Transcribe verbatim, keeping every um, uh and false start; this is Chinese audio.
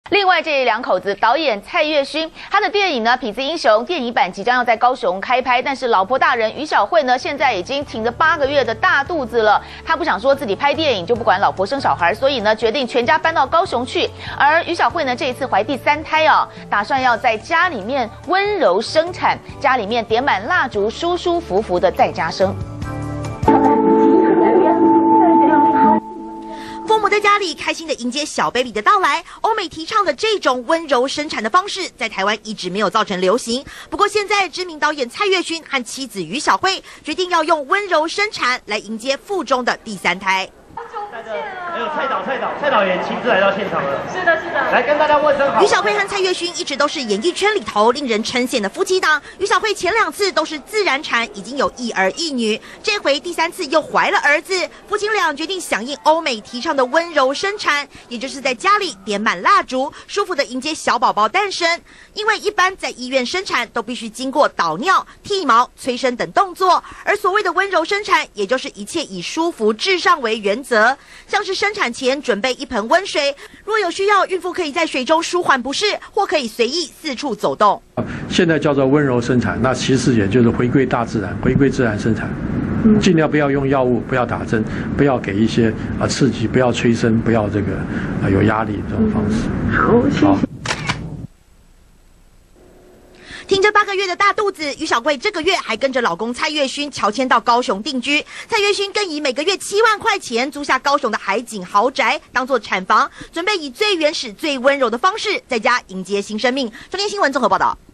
另外，这两口子导演蔡岳勋，他的电影呢《痞子英雄》电影版即将要在高雄开拍，但是老婆大人于小慧呢，现在已经挺着八个月的大肚子了，他不想说自己拍电影就不管老婆生小孩，所以呢决定全家搬到高雄去。而于小慧呢，这一次怀第三胎哦，打算要在家里面温柔生产，家里面点满蜡烛，舒舒服服的在家生。 父母在家里开心的迎接小 baby 的到来。欧美提倡的这种温柔生产的方式，在台湾一直没有造成流行。不过现在，知名导演蔡岳勋和妻子于小慧决定要用温柔生产来迎接腹中的第三胎。 还有蔡导，蔡导，蔡导也亲自来到现场了。是的，是的，来跟大家问声好。 于小慧和蔡岳勋一直都是演艺圈里头令人称羡的夫妻档。于小慧前两次都是自然产，已经有一儿一女，这回第三次又怀了儿子。夫妻俩决定响应欧美提倡的温柔生产，也就是在家里点满蜡烛，舒服的迎接小宝宝诞生。因为一般在医院生产都必须经过导尿、剃毛、催生等动作，而所谓的温柔生产，也就是一切以舒服至上为原则。 像是生产前准备一盆温水，若有需要，孕妇可以在水中舒缓不适，或可以随意四处走动。 现在叫做温柔生产，那其实也就是回归大自然，回归自然生产，尽量不要用药物，不要打针，不要给一些啊刺激，不要催生，不要这个啊有压力这种方式。 好，谢谢。 挺着八个月的大肚子，于小慧这个月还跟着老公蔡岳勋乔迁到高雄定居。蔡岳勋更以每个月七万块钱租下高雄的海景豪宅，当做产房，准备以最原始、最温柔的方式，在家迎接新生命。中天新闻综合报道。